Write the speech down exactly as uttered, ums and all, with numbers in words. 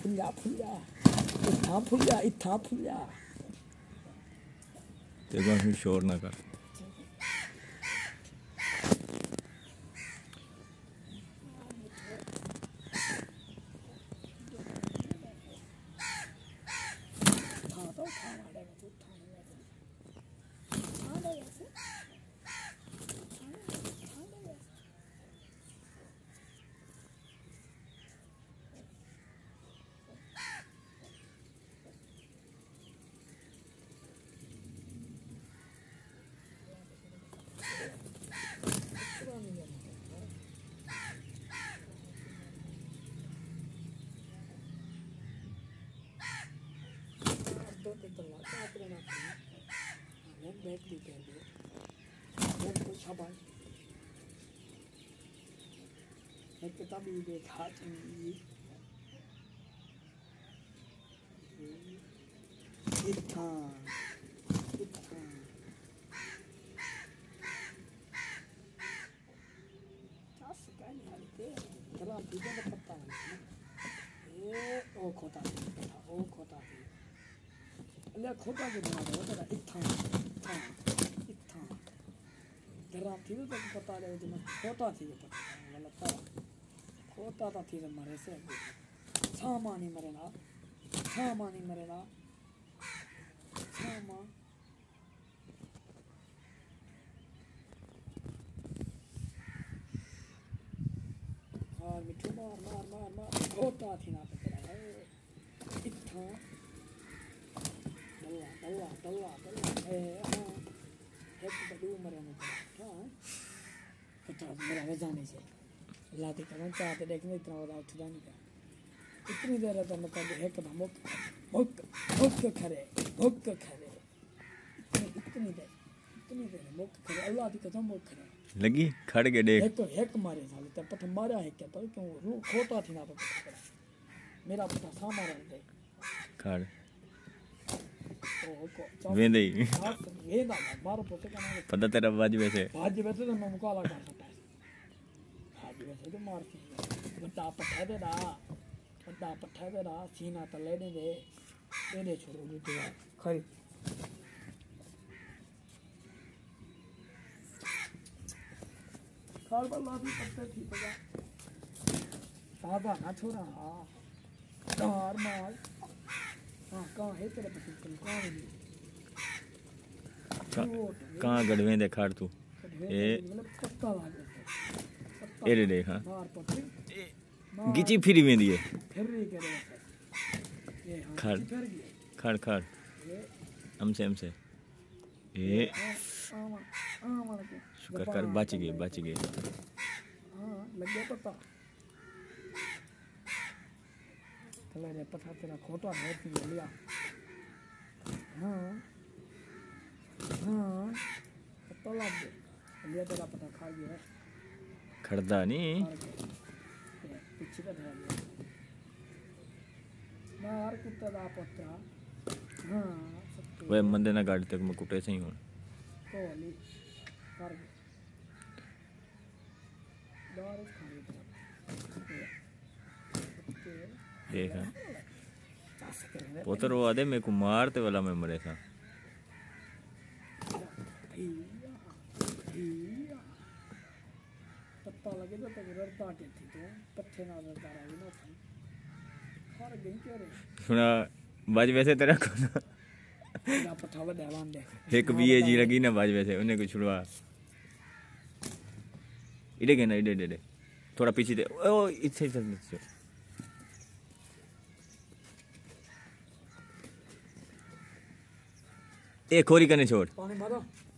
फुल्ला फुल्ला इत्था फुल्ला इत्था फुल्ला देखो शोर ना कर बैठ भी कह दो वो तो शाबाश एक किताबी देखा चाहिए इतना इतना चास का नहीं हालते जरा बीजा का पत्ता है ये ओ खोता ओ खोता अल्लाह खोता के बना दो तेरा इतना जरा थी तो पता रहे जो मैं खोता थी जो पता गलत था खोता था थी तो मरे से सामानी मरे ना सामानी मरे ना सामा और मिठू मार मार मार मार खोता थी ना तेरा इतना दल्ला दल्ला दल्ला दल्ला है हाँ एक बड़ू मरे ना हाँ पता मेरा वजाने से लाते करें चाहते देखने इतना वाला उठा नहीं कर इतनी देर है तो मतलब एक ना मुक मुक मुक खरे मुक खरे इतनी देर इतनी देर मुक खरे अल्लाह की कसम मुक खरे लगी खड़ के देख एक तो एक मारे साले तो पता मारा है क्या तो क्यों रू खोता थी ना तो मेरा पता सा मारा दे खड़ ओ वेंदे वेंदा मारो पोते का ना पता तेरा बाज वैसे बाज वैसे तो मैं मुकाला कर सकता है बाज वैसे तो मार के बता पठा दे ना बता पठा दे ना सीना तो लेने दे लेने छोड़ो दूसरी खरी खाल वाला भी पत्ते थी बजा सादा ना छोड़ा हाँ दार मार हाँ कहाँ है तेरे पति तुम कहाँ है कहाँ गढ़वे दे खाड़ तू ए पत्ता लागे ए रे देख हाँ मार पत्ते गिची फिरी वेंदी है फिर रही करे ये खाड़ खाड़ खाड़ हमसे हमसे ए शुक्र कर बच गए बच गए हाँ लग गया पता चले रे पता तेरा खोटा है तू लिया हाँ हाँ पता लग गया लिया तेरा पता खा गया खड़दा नहीं पीछे का ध्यान मार कुत्ता दा पत्ता हाँ वे मंदे ना गाड़ी तक मैं कुटे से ही हूँ कोली कर दारू खाने देखा पोतर वो आदे मेरे को मारते वाला मैं मरे था पत्ता लगे तो तक रड़ता के थी तो पत्ते ना रड़ता रही ना थी हर गई क्या रे सुना बाज वैसे तेरा को ना पठावा देवान दे एक बीए जी लगी ना बाज वैसे उन्हें कुछ छुड़वा इधर के ना इधर इधर थोड़ा पीछे दे ओ इच्छे इच्छे एक खोरी करने छोड़ पानी मारो